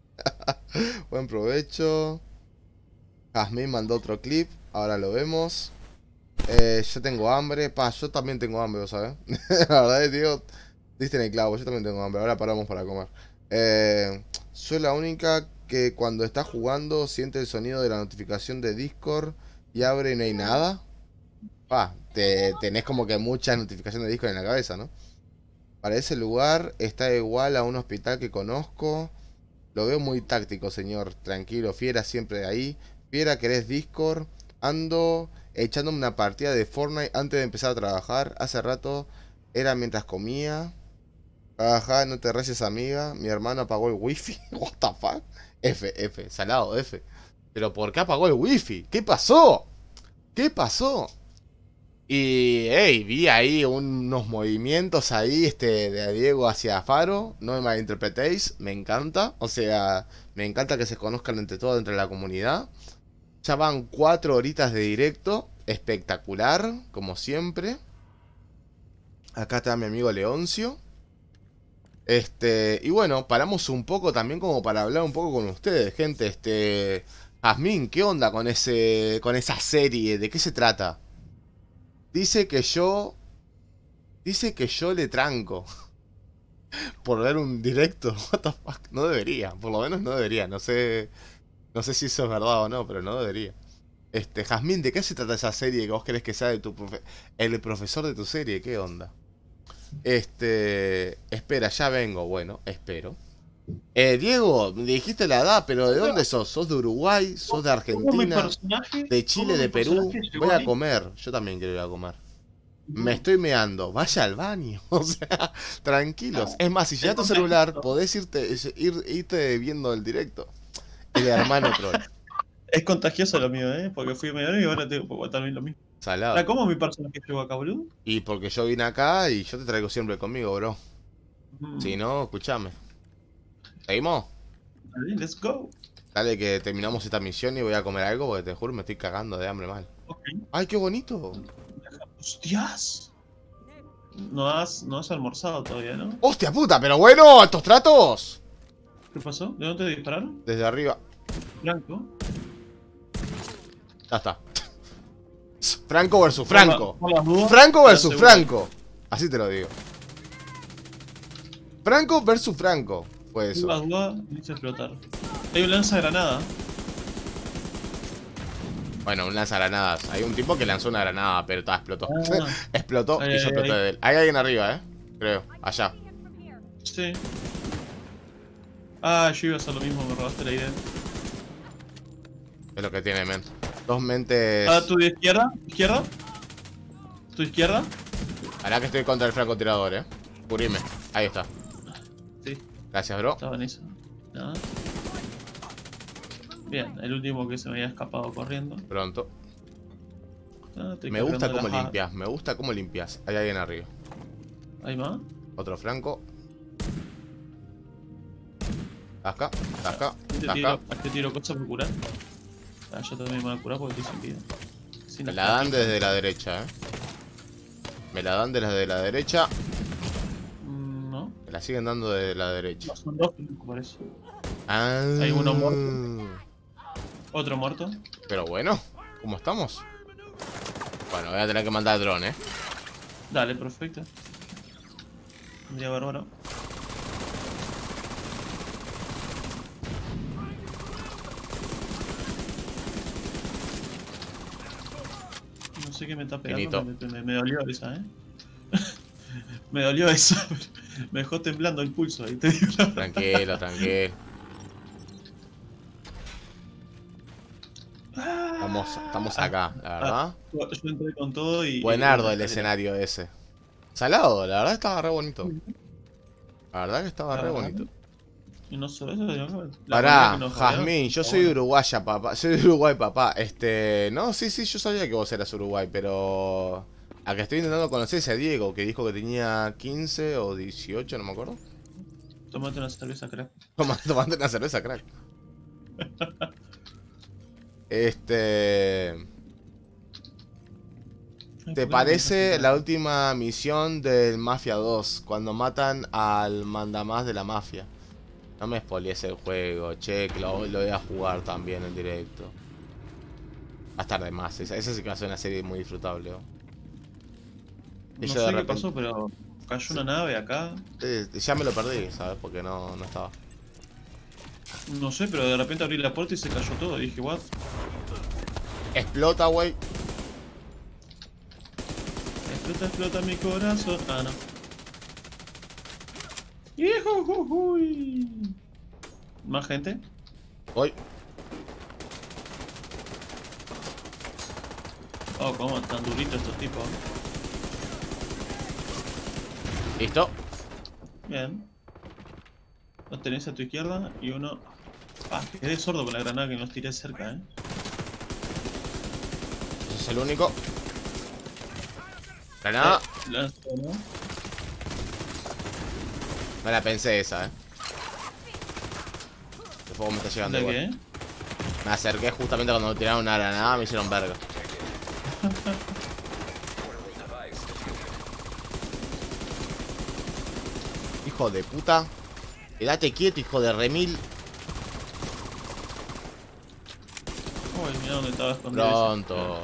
Buen provecho. Jazmín mandó otro clip, ahora lo vemos. Eh, yo tengo hambre, pa, yo también tengo hambre, ¿sabes? La verdad es, tío. Diste en el clavo, yo también tengo hambre, ahora paramos para comer. Eh, soy la única que cuando está jugando siente el sonido de la notificación de Discord y abre y no hay nada. Pa, te, tenés como que muchas notificaciones de Discord en la cabeza, ¿no? Para ese lugar está igual a un hospital que conozco. Lo veo muy táctico, señor. Tranquilo, Fiera siempre ahí. Fiera, ¿querés Discord? Ando echándome una partida de Fortnite antes de empezar a trabajar. Hace rato era mientras comía. Ajá, no te rayes, amiga. Mi hermano apagó el wifi. What the fuck? F, F, salado, F. ¿Pero por qué apagó el wifi? ¿Qué pasó? ¿Qué pasó? Y, hey, vi ahí unos movimientos ahí, este, de Diego hacia Faro. No me malinterpretéis, me encanta. O sea, me encanta que se conozcan entre todos, entre la comunidad. Ya van cuatro horitas de directo. Espectacular, como siempre. Acá está mi amigo Leoncio. Este, y bueno, paramos un poco también como para hablar un poco con ustedes, gente. Este, Jazmín, ¿qué onda con ese, con esa serie? ¿De qué se trata? Dice que yo, dice que yo le tranco por ver un directo. What the fuck, no debería, por lo menos no debería. No sé, no sé si eso es verdad o no, pero no debería. Este, Jazmín, ¿de qué se trata esa serie que vos querés que sea de tu profe el profesor de tu serie? ¿Qué onda? Este... Espera, ya vengo. Bueno, espero. Eh, Diego, me dijiste la edad, pero ¿de dónde sos? ¿Sos de Uruguay? ¿Sos de Argentina? ¿De Chile? ¿De Perú? Voy a comer. Yo también quiero ir a comer. Me estoy meando. Vaya al baño. O sea, tranquilos. Es más, si llegas tu celular, podés irte, ir, irte viendo el directo. El hermano troll. Es contagioso lo mío, ¿eh? Porque fui medio y ahora tengo que aguantar lo mismo. Salado. Ahora, ¿cómo mi personaje llegó acá, boludo? Y porque yo vine acá y yo te traigo siempre conmigo, bro. Mm. Si no, escúchame. ¿Seguimos? Dale, let's go. Dale que terminamos esta misión y voy a comer algo porque te juro me estoy cagando de hambre mal. Ok. ¡Ay, qué bonito! ¡Hostias! No has, no has almorzado todavía, ¿no? ¡Hostia puta! ¡Pero bueno! ¡Estos tratos! ¿Qué pasó? ¿De dónde te dispararon? Desde arriba. Blanco. Ya está. Franco versus Franco. Por la- por las dudas, Franco te versus aseguro. Franco. Así te lo digo. Franco versus Franco. Fue Por eso. las dudas, hice explotar. Hay un lanzagranada. Bueno, un lanzagranadas. Hay un tipo que lanzó una granada, pero está, explotó. Ah. Explotó Ay, y yo ay, exploté ay. de él. Hay alguien arriba, eh. Creo. Allá. Sí. Ah, yo iba a hacer lo mismo, me robaste la idea. Es lo que tiene, men. Dos mentes. ¿A tu izquierda? ¿Izquierda? ¿Tu izquierda? Hará que estoy contra el francotirador, eh. Cubrime. Ahí está. Sí, Gracias, bro. estaba en eso. Nada. Bien, el último que se me había escapado corriendo. Pronto. Ah, estoy Me gusta cargando cómo las- limpias, me gusta cómo limpias. Hay alguien arriba. ¿Hay más? Otro flanco. Acá, acá, Este acá. tiro, este tiro cosas para curar. Ah, yo también me voy a curar porque estoy sin vida. Sin Me la la dan flaquita. desde la derecha, eh. Me la dan desde la derecha. Mm, No, Me la siguen dando desde la derecha. no son dos, parece. Ah. Hay uno muerto. Otro muerto. Pero bueno, ¿cómo estamos? Bueno, voy a tener que mandar dron, eh. Dale, perfecto. Un día bárbaro. No sé qué me está pegando, Finito. me, me, me dolió esa, eh. Me dolió eso. Me dejó temblando el pulso ahí, te digo la verdad. Tranquilo, tranquilo. Estamos, estamos acá, la verdad. Yo yo entré con todo y... Buenardo y- el escenario ese. Salado, la verdad estaba re bonito. La verdad que estaba re bonito. Y no solo eso, sino que la manera Pará, que nos rodeó, Jazmín, yo está soy de bueno. uruguaya, papá. Soy de Uruguay, papá. Este. No, sí, sí, yo sabía que vos eras Uruguay, pero. A que estoy intentando conocer es a Diego, que dijo que tenía quince o dieciocho, no me acuerdo. Tómate una cerveza, crack. Toma- Tomando una cerveza, crack. Este. Ay, ¿por ¿Te qué no parece me dejas la última misión del Mafia dos? Cuando matan al mandamás de la mafia. No me spoilees el juego, che, que lo, lo voy a jugar también en directo. Va a estar de más, esa, esa sí que va a ser una serie muy disfrutable. ¿no? Y No yo sé de qué repente- pasó, pero cayó una nave acá. Eh, ya me lo perdí, ¿sabes? Porque no, no estaba. No sé, pero de repente abrí la puerta y se cayó todo. Y dije, what? Explota, güey. Explota, explota mi corazón. Ah, no. ¡Yujujuy! ¿Más gente? Voy. Oh, cómo están duritos estos tipos. Listo. Bien. Los tenés a tu izquierda y uno... Ah, quedé sordo con la granada que nos tiré cerca, eh. Ese es el único. Granada. Eh, lanzo, ¿no? Me la pensé esa, eh. El fuego me está llegando ¿De igual. qué? Me acerqué justamente cuando me tiraron una granada, me hicieron verga. Portable device detected. Hijo de puta. Quédate quieto, hijo de remil. Uy, mira dónde estaba escondido ese. Pronto.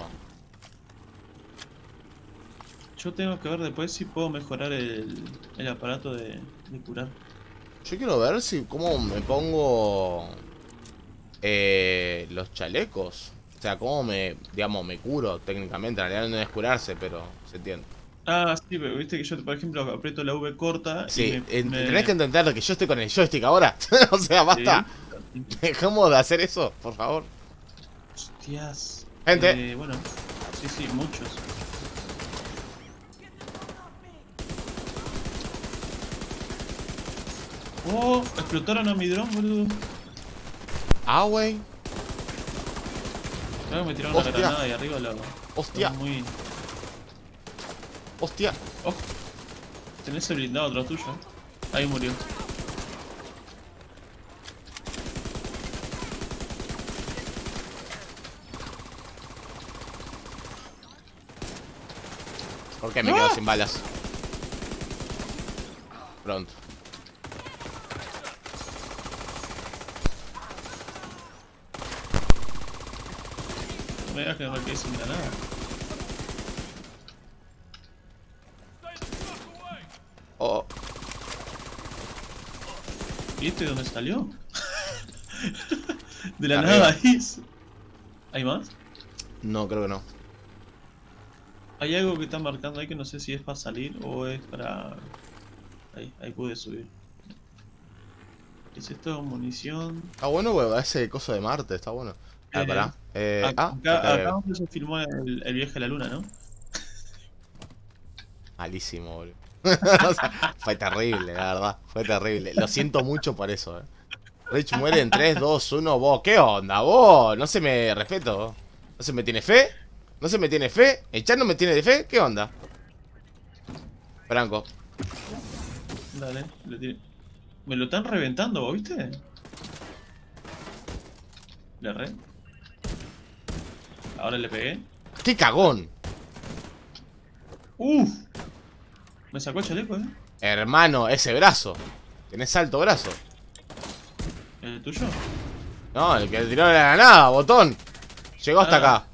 Yo tengo que ver después si puedo mejorar el, el aparato de, de curar. Yo quiero ver si cómo me pongo eh, los chalecos. O sea, cómo me, digamos, me curo técnicamente. En realidad no es curarse, pero se entiende. Ah, sí, pero viste que yo, por ejemplo, aprieto la V corta Sí, y me, en- me- tenés que entender que yo estoy con el joystick ahora. O sea, basta. Sí. Dejamos de hacer eso, por favor. Hostias. Gente. Eh, bueno, sí, sí, muchos. Oh, explotaron a mi dron, boludo. Ah, güey. Creo que me tiraron una Hostia. granada y arriba la... Hostia, Son muy... hostia. Oh, tenés el blindado atrás tuyo. Ahí murió. ¿Por qué me quedo sin balas? Pronto. No me digas que no me quedé sin granada. Oh, ¿Y este de dónde salió? De la Arriba. nada ahí. ¿Hay más? no, creo que no. Hay algo que está marcando ahí que no sé si es para salir o es para... Ahí, ahí pude subir. ¿Qué es esto? Munición... Está bueno, güey, ese coso de Marte, está bueno. Ah, Eh, pará. Eh, acá, ah, acá, acá, acá donde se filmó el, el viaje a la luna, ¿no? malísimo, boludo. O sea, fue terrible, la verdad. Fue terrible. Lo siento mucho por eso, eh. Rich muere en tres, dos, uno. Vos, ¿qué onda? Vos, no se me respeto. ¿No se me tiene fe? ¿No se me tiene fe? ¿El chat no me tiene de fe? ¿Qué onda? Franco. Dale, le tiré. Me lo están reventando, ¿vos viste? Le re. Ahora le pegué. ¡Qué cagón! Uf. Me sacó el chaleco, eh. Hermano, ese brazo. Tenés alto brazo. ¿El tuyo? No, el que tiró de la granada, botón. Llegó hasta Ah. acá.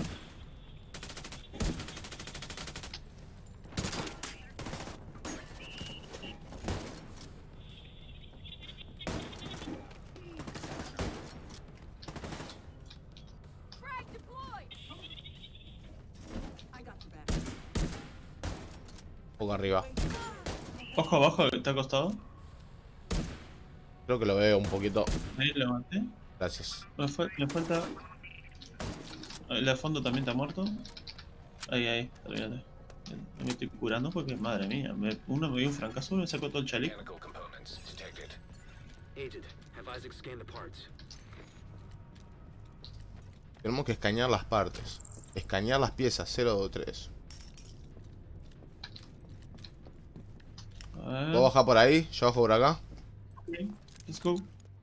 Un poco arriba. Ojo abajo, que está acostado. Creo que lo veo un poquito. Ahí lo maté. Gracias. Me, fue, me falta. El de fondo también está muerto. Ahí, ahí, terminate. Me estoy curando porque, madre mía, me, uno me dio un francazo y me sacó todo el chaleco. Mechanical components detected. Agent, have Isaac scan the parts. Tenemos que escanear las partes. Escanear las piezas, cero dos tres. A ver. ¿Puedo bajar por ahí? Yo bajo por acá. Ok, let's go.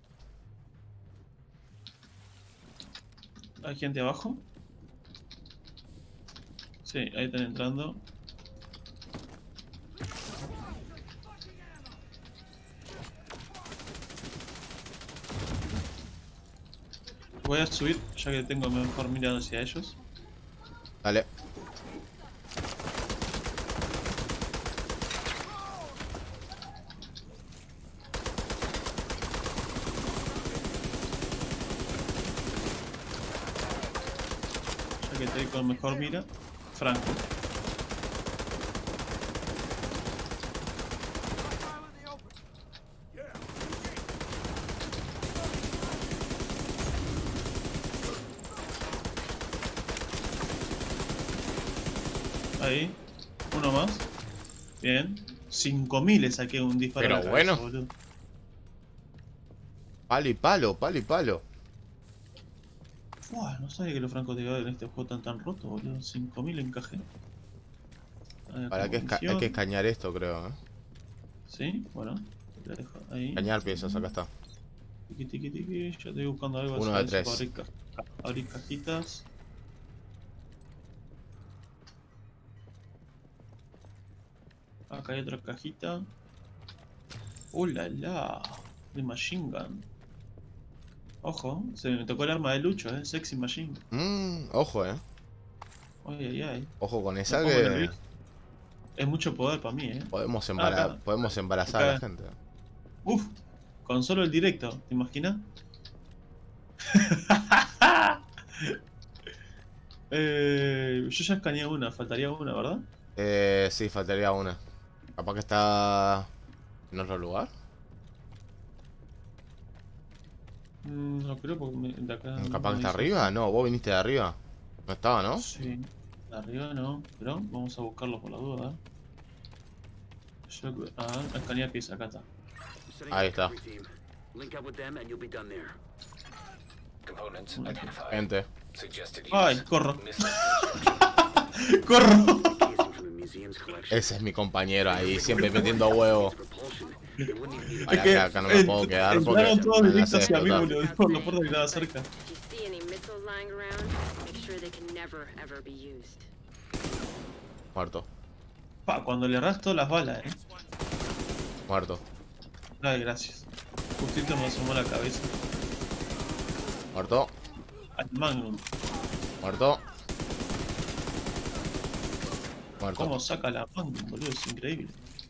¿Hay gente abajo? Sí, ahí están entrando. Voy a subir, ya que tengo mejor mirada hacia ellos. Dale. Ya que estoy con mejor mira. Franco. Ahí, uno más. Bien. cinco mil le saqué un disparo. Pero a la bueno. cabeza, boludo. Palo y palo, palo y palo. Uah, no sabía que los francotiradores en este juego están tan rotos, boludo. cinco mil encaje. Para que esca hay que escanear esto, creo, ¿eh? Sí, bueno. Lo dejo ahí. Escanear piezas, acá está. Tiqui, tiqui, tiqui. Ya estoy buscando algo. Uno así, de tres. para Abrir, ca abrir cajitas. Acá hay otra cajita. ¡Oh, la la! De machine gun. Ojo, se me tocó el arma de Lucho, eh. Sexy machine. Mmm, ojo, eh. Ay, ay, ay. Ojo con esa Me pongo que nervioso. Es mucho poder para mí, eh. podemos, embara acá. podemos embarazar a la Acá. gente. Uf, con solo el directo, ¿te imaginas? eh, yo ya escaneé una, faltaría una, ¿verdad? Eh, sí, faltaría una. Capaz que está en otro lugar. Mm, no creo porque me- de acá. Capaz no que está dice. arriba. No, vos viniste de arriba. No estaba, ¿no? Sí, de arriba no, pero vamos a buscarlo por la duda. Yo, ah, escanear pieza, acá está. Setting Ahí up está. recovery team. Link up with them and you'll be done there. Components Okay. identified. Gente. Suggested use. Ay, corro. Missile ¡Corro! Casing from the museum's collection. Ese es mi compañero ahí, siempre metiendo huevo. Propulsion. They wouldn't even need Ay, acá, acá no me puedo quedar porque entraron todos me directos hace hacia mí, explotar. boludo. Por la puerta que estaba cerca. If you see any missiles lying around, make sure they can never ever be used. Muerto, Pa, cuando le erras todas las balas, eh. muerto, Ay, gracias. Justito me asomó la cabeza. muerto, Al Magnum. muerto. Muerto. ¿Cómo saca la Magnum, boludo? Es increíble.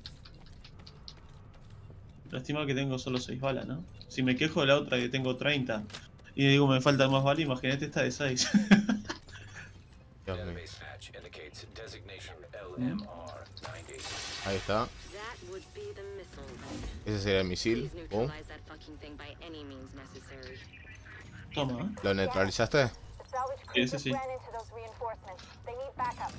Lástima que tengo solo seis balas, ¿no? Si me quejo de la otra que tengo treinta y digo me faltan más balas, imagínate esta de seis. Dios mío. database patch indicates designation L M R ninety. Ahí está. That would be the missile. Ese sería el misil. Please Pum. neutralize that fucking thing by any means necessary. Toma, ¿eh? ¿Lo neutralizaste? The salvage Sí, crew ese just sí. ran into those reinforcements. They need backup.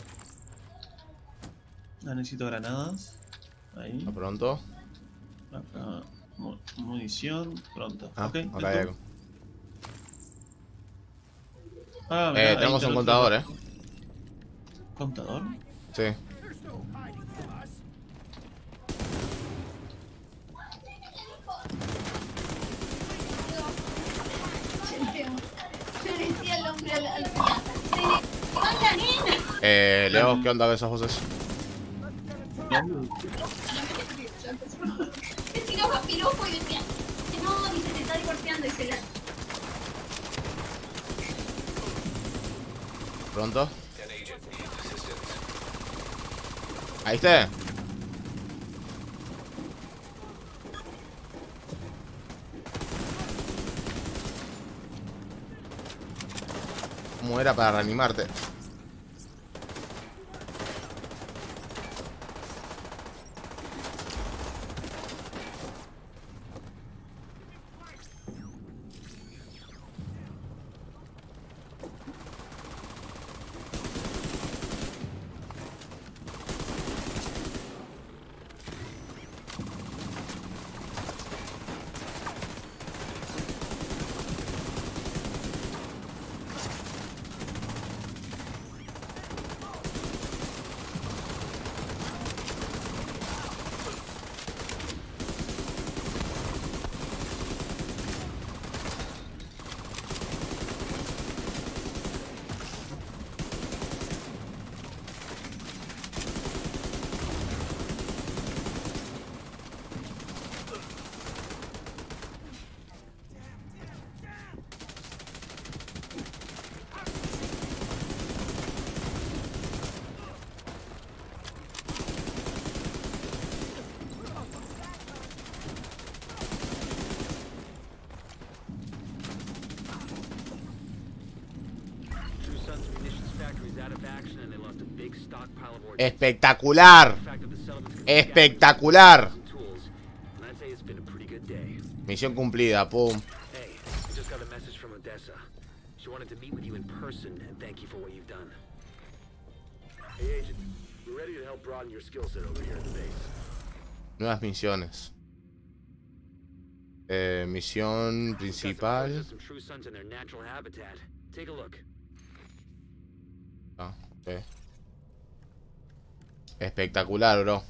Ah, necesito granadas. Ahí. ¿A pronto? Acá. mu- Munición. Pronto. Ah, ok. acá let's hay go. algo. Ah, mirá, Eh, ahí tenemos está un el contador, otro. eh. ¿Contador? Sí. Yo le decía al hombre a la, a la tía, se le va la nena. Eh, Leo, ¿qué onda con esas voces? Se tiraba piropo y decía, que no, dice, se está divorciando y se la... Pronto. An agent needs assistance. Ahí está. ¿Cómo era para reanimarte? True Sun's munitions factory is out of action and they lost a big stockpile of ordnance. Espectacular. The fact of the settlements could Espectacular. some tools, and I'd say it's been a pretty good day. Misión cumplida, pum. Hey, I just got a message from Odessa. She wanted to meet with you in person and thank you for what you've done. Hey, Agent, we're ready to help broaden your skill set over here at the base. Nuevas misiones. Eh, misión Got some footage principal. of some True Suns in their natural habitat. Take a look. Ah, ok. Espectacular, bro.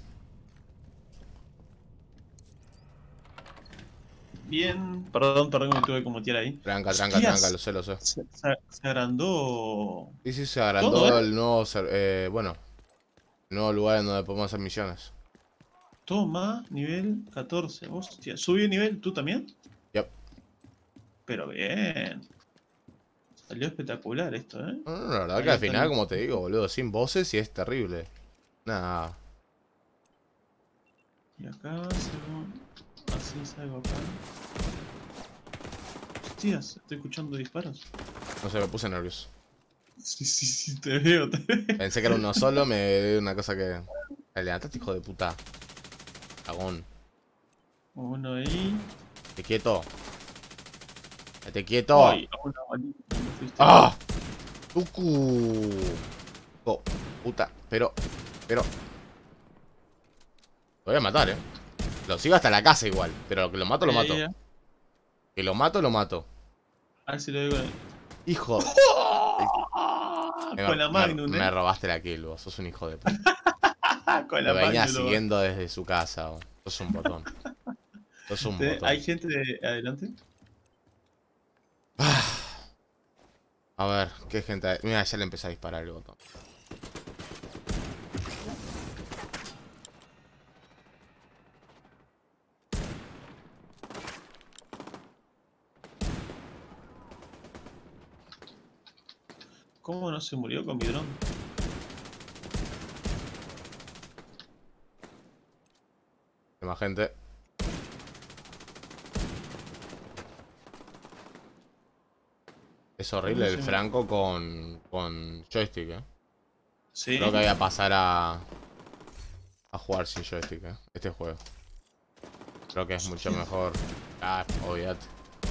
Bien. Perdón, perdón que me tuve que mutear ahí. Tranca, tranca, Hostias. tranca, lo sé, lo sé. Se, se- se agrandó. Sí, sí, se agrandó Todo, ¿eh? el nuevo, ser- eh, bueno, el nuevo lugar en donde podemos hacer misiones. Toma, nivel catorce. Hostia, ¿subí el nivel? ¿Tú también? Yep. Pero bien. Salió espectacular esto, ¿eh? No, no, la verdad Ahí que al está final, el- como te digo, boludo, sin voces y es terrible. Nada. Y acá salgo. Así salgo acá. Hostias, estoy escuchando disparos. No sé, me puse nervioso. Sí, sí, sí, te veo, te veo. Pensé que era uno solo, me dio una cosa que... Levantaste, hijo de puta. Cagón. Uno ahí. Estate quieto. Estate quieto. Ay, una balita, me fuiste. ¡Ah! Tucu. Oh, puta. Pero, pero. Lo voy a matar, eh. Lo sigo hasta la casa igual. Pero que lo mato, lo Ahí, mato. ahí, ahí. Que lo mato, lo mato. A ver si lo digo. Hijo. Me, Con la me- Magnum, me eh. robaste la kill, vos. Sos un hijo de puta. Con la Lo venía Magnum, lo- siguiendo desde su casa, vos. Sos un botón. Sos un Te- botón. ¿Hay gente de adelante? A ver, qué gente hay. Mira, ya le empecé a disparar el botón. ¿Cómo no se murió con mi dron? Hay más gente. Es horrible el Sí. Franco con, con joystick, eh. Sí. Creo que voy a pasar a a jugar sin joystick, eh. Este juego. Creo que es mucho mejor. Ah, obviate.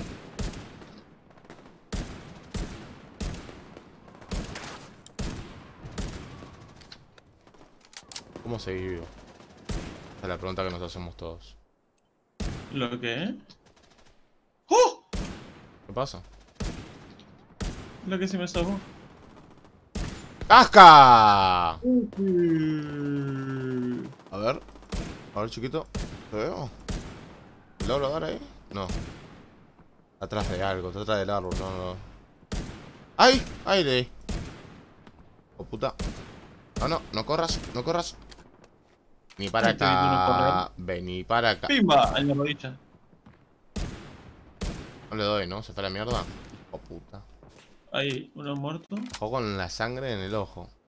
¿Cómo seguir vivo? Esa es la pregunta que nos hacemos todos. ¿Lo que? ¡Oh! ¿Qué pasa? Lo que se me zafó. ¡Casca! Uh, A ver. A ver, chiquito. ¿Te veo? ¿Logro dar ahí? No. Atrás de algo, está atrás del árbol, no, no. ¡Ay! ¡Ay, le! Oh, puta. No, no, no corras, no corras. Ni para Ay, te vi tú no acá. Vení para acá. ¡Pimba! En la rodilla. No le doy, ¿no? Se fue a la mierda. Oh, puta. Ahí, uno muerto. Ojo con la sangre en el ojo.